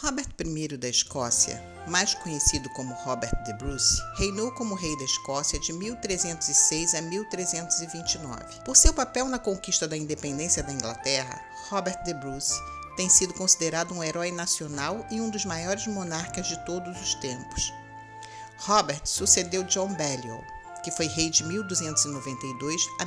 Robert I da Escócia, mais conhecido como Robert the Bruce, reinou como rei da Escócia de 1306 a 1329. Por seu papel na conquista da independência da Inglaterra, Robert the Bruce tem sido considerado um herói nacional e um dos maiores monarcas de todos os tempos. Robert sucedeu John Balliol, que foi rei de 1292 a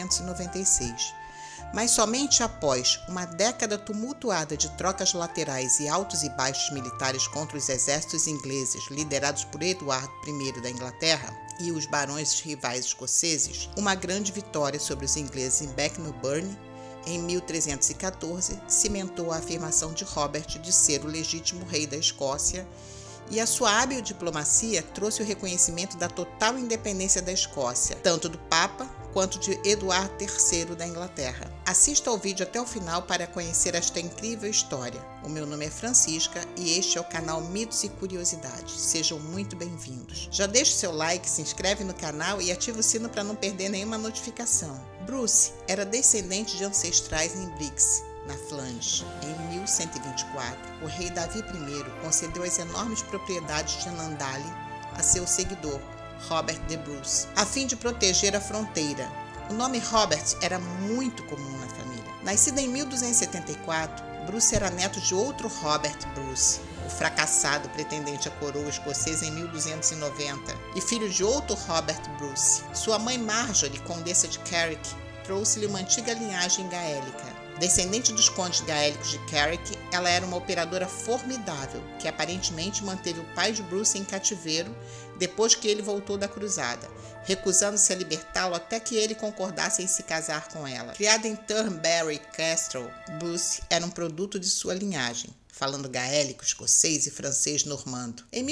1296. Mas somente após uma década tumultuada de trocas laterais e altos e baixos militares contra os exércitos ingleses liderados por Eduardo I da Inglaterra e os barões rivais escoceses, uma grande vitória sobre os ingleses em Bannockburn, em 1314, cimentou a afirmação de Robert de ser o legítimo rei da Escócia, e a sua hábil diplomacia trouxe o reconhecimento da total independência da Escócia, tanto do Papa quanto de Eduardo III da Inglaterra. Assista ao vídeo até o final para conhecer esta incrível história. O meu nome é Francisca e este é o canal Mitos e Curiosidades. Sejam muito bem-vindos. Já deixa o seu like, se inscreve no canal e ativa o sino para não perder nenhuma notificação. Bruce era descendente de ancestrais em Brix, na Flandres. Em 1124, o rei Davi I concedeu as enormes propriedades de Nandali a seu seguidor, Robert the Bruce, a fim de proteger a fronteira. O nome Robert era muito comum na família. Nascido em 1274, Bruce era neto de outro Robert Bruce, o fracassado pretendente à coroa escocesa em 1290, e filho de outro Robert Bruce. Sua mãe Marjorie, condessa de Carrick, trouxe-lhe uma antiga linhagem gaélica. Descendente dos condes gaélicos de Carrick, ela era uma operadora formidável, que aparentemente manteve o pai de Bruce em cativeiro depois que ele voltou da cruzada, recusando-se a libertá-lo até que ele concordasse em se casar com ela. Criada em Turnberry Castle, Bruce era um produto de sua linhagem, falando gaélico, escocês e francês normando. Em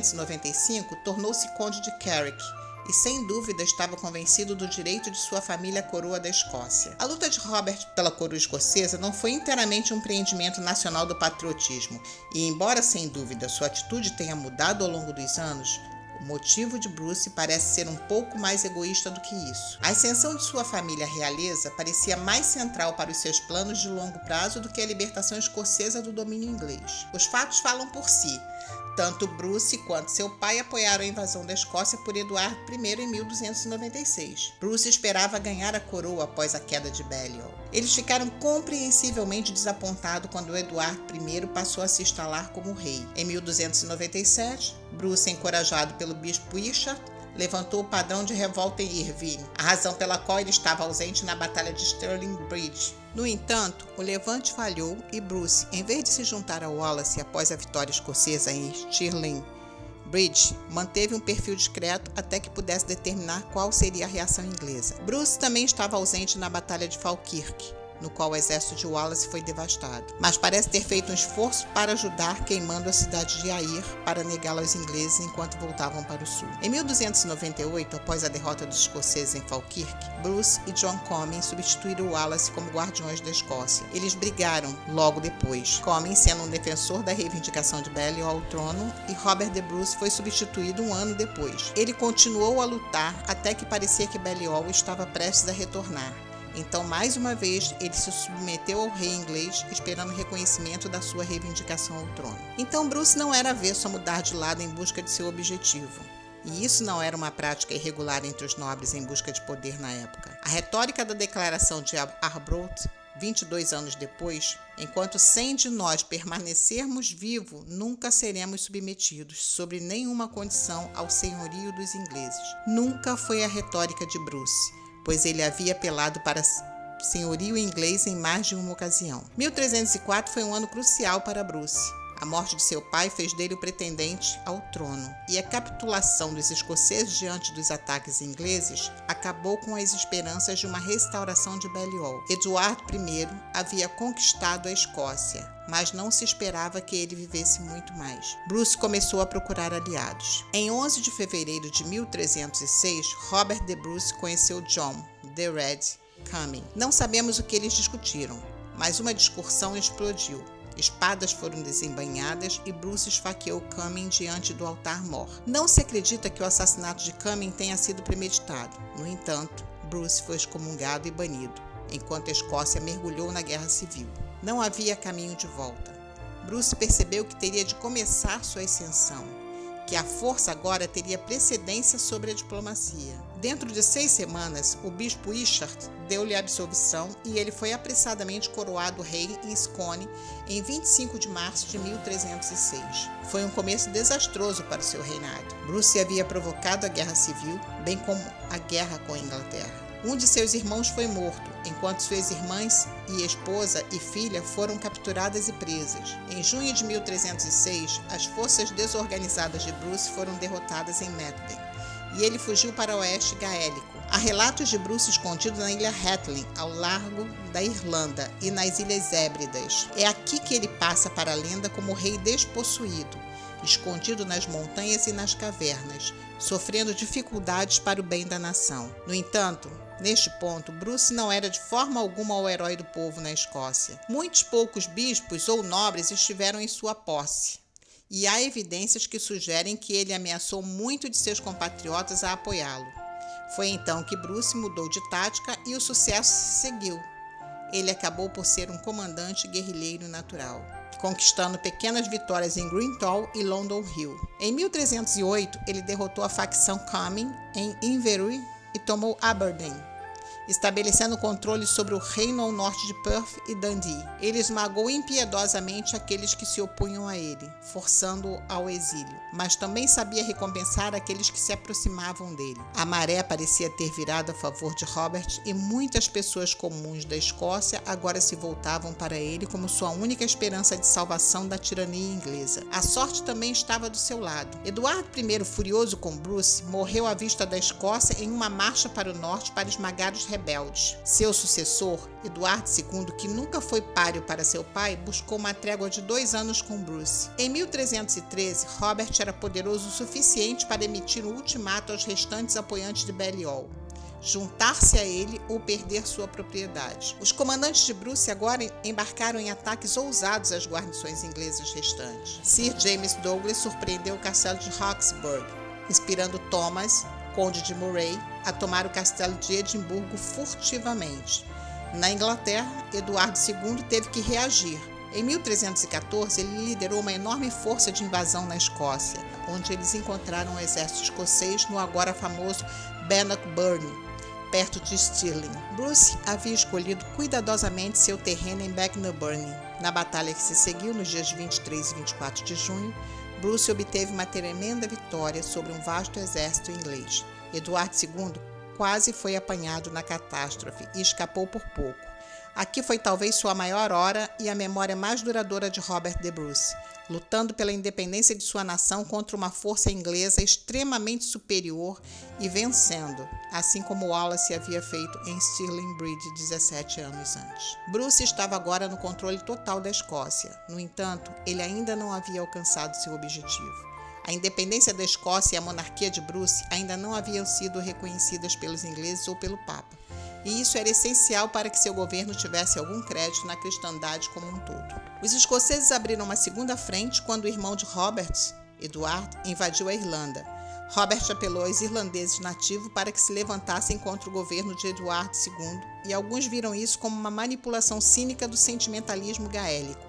1295, tornou-se conde de Carrick, e sem dúvida estava convencido do direito de sua família à coroa da Escócia. A luta de Robert pela coroa escocesa não foi inteiramente um empreendimento nacional do patriotismo, e embora sem dúvida sua atitude tenha mudado ao longo dos anos, o motivo de Bruce parece ser um pouco mais egoísta do que isso. A ascensão de sua família à realeza parecia mais central para os seus planos de longo prazo do que a libertação escocesa do domínio inglês. Os fatos falam por si. Tanto Bruce quanto seu pai apoiaram a invasão da Escócia por Eduardo I em 1296. Bruce esperava ganhar a coroa após a queda de Balliol. Eles ficaram compreensivelmente desapontados quando Eduardo I passou a se instalar como rei. Em 1297, Bruce, encorajado pelo bispo Wishart, levantou o padrão de revolta em Irvine, a razão pela qual ele estava ausente na Batalha de Stirling Bridge. No entanto, o levante falhou e Bruce, em vez de se juntar a Wallace após a vitória escocesa em Stirling Bridge, manteve um perfil discreto até que pudesse determinar qual seria a reação inglesa. Bruce também estava ausente na Batalha de Falkirk, no qual o exército de Wallace foi devastado, mas parece ter feito um esforço para ajudar, queimando a cidade de Ayr para negá-la aos ingleses enquanto voltavam para o sul. Em 1298, após a derrota dos escoceses em Falkirk, Bruce e John Comyn substituíram Wallace como guardiões da Escócia. Eles brigaram logo depois, Comyn sendo um defensor da reivindicação de Balliol ao trono, e Robert the Bruce foi substituído um ano depois. Ele continuou a lutar até que parecia que Balliol estava prestes a retornar. Então, mais uma vez, ele se submeteu ao rei inglês, esperando reconhecimento da sua reivindicação ao trono. Então, Bruce não era avesso a mudar de lado em busca de seu objetivo. E isso não era uma prática irregular entre os nobres em busca de poder na época. A retórica da declaração de Arbroath, 22 anos depois, enquanto 100 de nós permanecermos vivos, nunca seremos submetidos, sob nenhuma condição, ao senhorio dos ingleses. Nunca foi a retórica de Bruce, pois ele havia apelado para senhorio inglês em mais de uma ocasião. 1304 foi um ano crucial para Bruce. A morte de seu pai fez dele o pretendente ao trono, e a capitulação dos escoceses diante dos ataques ingleses acabou com as esperanças de uma restauração de Balliol. Eduardo I havia conquistado a Escócia, mas não se esperava que ele vivesse muito mais. Bruce começou a procurar aliados. Em 11 de fevereiro de 1306, Robert the Bruce conheceu John the Red Comyn. Não sabemos o que eles discutiram, mas uma discussão explodiu. Espadas foram desembainhadas e Bruce esfaqueou Comyn diante do altar-mor. Não se acredita que o assassinato de Comyn tenha sido premeditado. No entanto, Bruce foi excomungado e banido, enquanto a Escócia mergulhou na guerra civil. Não havia caminho de volta. Bruce percebeu que teria de começar sua ascensão, que a força agora teria precedência sobre a diplomacia. Dentro de 6 semanas, o bispo Wishart deu-lhe a absolvição e ele foi apressadamente coroado rei em Scone em 25 de março de 1306. Foi um começo desastroso para o seu reinado. Bruce havia provocado a guerra civil, bem como a guerra com a Inglaterra. Um de seus irmãos foi morto, enquanto suas irmãs e esposa e filha foram capturadas e presas. Em junho de 1306, as forças desorganizadas de Bruce foram derrotadas em Methven, e ele fugiu para o oeste gaélico. Há relatos de Bruce escondido na ilha Hetling, ao largo da Irlanda, e nas Ilhas Hébridas. É aqui que ele passa para a lenda como rei despossuído, escondido nas montanhas e nas cavernas, sofrendo dificuldades para o bem da nação. No entanto, neste ponto, Bruce não era de forma alguma o herói do povo na Escócia. Muitos poucos bispos ou nobres estiveram em sua posse, e há evidências que sugerem que ele ameaçou muito de seus compatriotas a apoiá-lo. Foi então que Bruce mudou de tática e o sucesso se seguiu. Ele acabou por ser um comandante guerrilheiro natural, conquistando pequenas vitórias em Greentown e London Hill. Em 1308, ele derrotou a facção Comyn em Inverurie e tomou Aberdeen, estabelecendo controle sobre o reino ao norte de Perth e Dundee. Ele esmagou impiedosamente aqueles que se opunham a ele, forçando-o ao exílio, mas também sabia recompensar aqueles que se aproximavam dele. A maré parecia ter virado a favor de Robert e muitas pessoas comuns da Escócia agora se voltavam para ele como sua única esperança de salvação da tirania inglesa. A sorte também estava do seu lado. Eduardo I, furioso com Bruce, morreu à vista da Escócia em uma marcha para o norte para esmagar os rebeldes. Seu sucessor, Eduardo II, que nunca foi páreo para seu pai, buscou uma trégua de 2 anos com Bruce. Em 1313, Robert era poderoso o suficiente para emitir um ultimato aos restantes apoiantes de Balliol: juntar-se a ele ou perder sua propriedade. Os comandantes de Bruce agora embarcaram em ataques ousados às guarnições inglesas restantes. Sir James Douglas surpreendeu o castelo de Roxburgh, inspirando Thomas, conde de Murray, a tomar o castelo de Edimburgo furtivamente. Na Inglaterra, Eduardo II teve que reagir. Em 1314, ele liderou uma enorme força de invasão na Escócia, onde eles encontraram o exército escocês no agora famoso Bannockburn, perto de Stirling. Bruce havia escolhido cuidadosamente seu terreno em Bannockburn. Na batalha que se seguiu nos dias 23 e 24 de junho, Bruce obteve uma tremenda vitória sobre um vasto exército inglês. Eduardo II quase foi apanhado na catástrofe e escapou por pouco. Aqui foi talvez sua maior hora e a memória mais duradoura de Robert de Bruce, lutando pela independência de sua nação contra uma força inglesa extremamente superior e vencendo, assim como Wallace havia feito em Stirling Bridge 17 anos antes. Bruce estava agora no controle total da Escócia. No entanto, ele ainda não havia alcançado seu objetivo. A independência da Escócia e a monarquia de Bruce ainda não haviam sido reconhecidas pelos ingleses ou pelo Papa, e isso era essencial para que seu governo tivesse algum crédito na cristandade como um todo. Os escoceses abriram uma segunda frente quando o irmão de Robert, Eduardo, invadiu a Irlanda. Robert apelou aos irlandeses nativos para que se levantassem contra o governo de Eduardo II, e alguns viram isso como uma manipulação cínica do sentimentalismo gaélico.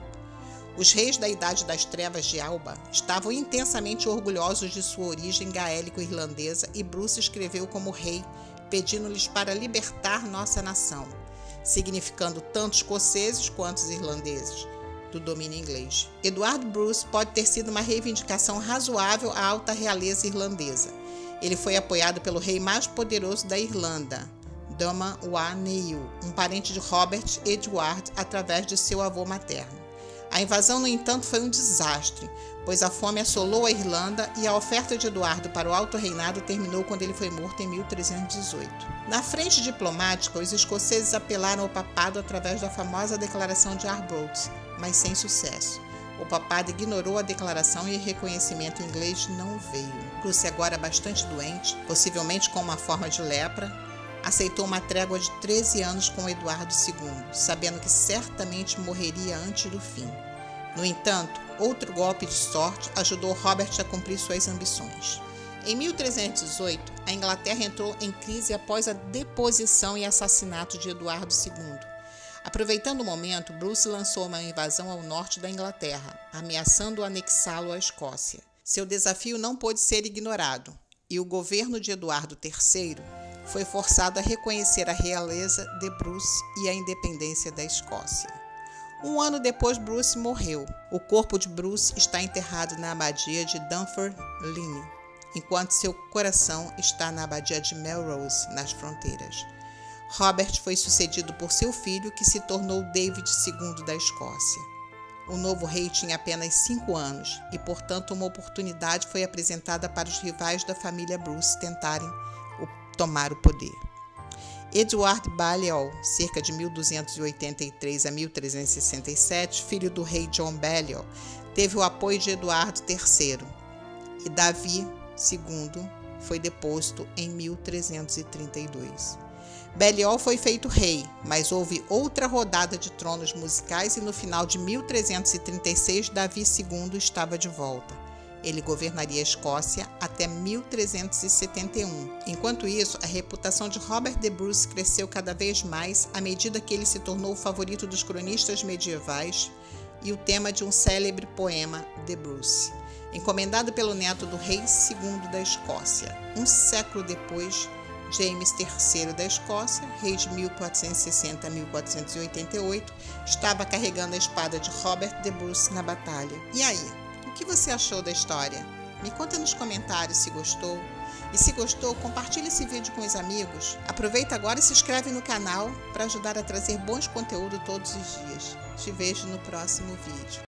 Os reis da Idade das Trevas de Alba estavam intensamente orgulhosos de sua origem gaélico-irlandesa e Bruce escreveu como rei, pedindo-lhes para libertar nossa nação, significando tanto escoceses quanto os irlandeses, do domínio inglês. Eduardo Bruce pode ter sido uma reivindicação razoável à alta realeza irlandesa. Ele foi apoiado pelo rei mais poderoso da Irlanda, Doma Wa Niel, um parente de Robert Edward através de seu avô materno. A invasão, no entanto, foi um desastre, pois a fome assolou a Irlanda e a oferta de Eduardo para o alto reinado terminou quando ele foi morto em 1318. Na frente diplomática, os escoceses apelaram ao papado através da famosa Declaração de Arbroath, mas sem sucesso. O papado ignorou a declaração e o reconhecimento inglês não veio. Bruce, agora bastante doente, possivelmente com uma forma de lepra, aceitou uma trégua de 13 anos com Eduardo II, sabendo que certamente morreria antes do fim. No entanto, outro golpe de sorte ajudou Robert a cumprir suas ambições. Em 1318, a Inglaterra entrou em crise após a deposição e assassinato de Eduardo II. Aproveitando o momento, Bruce lançou uma invasão ao norte da Inglaterra, ameaçando anexá-lo à Escócia. Seu desafio não pôde ser ignorado, e o governo de Eduardo III foi forçado a reconhecer a realeza de Bruce e a independência da Escócia. Um ano depois, Bruce morreu. O corpo de Bruce está enterrado na abadia de Dunfermline, enquanto seu coração está na abadia de Melrose, nas Fronteiras. Robert foi sucedido por seu filho, que se tornou David II da Escócia. O novo rei tinha apenas 5 anos e, portanto, uma oportunidade foi apresentada para os rivais da família Bruce tentarem tomar o poder. Edward Balliol, cerca de 1283 a 1367, filho do rei John Balliol, teve o apoio de Eduardo III, e Davi II foi deposto em 1332. Balliol foi feito rei, mas houve outra rodada de tronos musicais e no final de 1336 Davi II estava de volta. Ele governaria a Escócia até 1371. Enquanto isso, a reputação de Robert de Bruce cresceu cada vez mais à medida que ele se tornou o favorito dos cronistas medievais e o tema de um célebre poema de Bruce, encomendado pelo neto do rei II da Escócia. Um século depois, James III da Escócia, rei de 1460 a 1488, estava carregando a espada de Robert de Bruce na batalha. E aí? O que você achou da história? Me conta nos comentários se gostou. E se gostou, compartilhe esse vídeo com os amigos. Aproveita agora e se inscreve no canal para ajudar a trazer bons conteúdos todos os dias. Te vejo no próximo vídeo.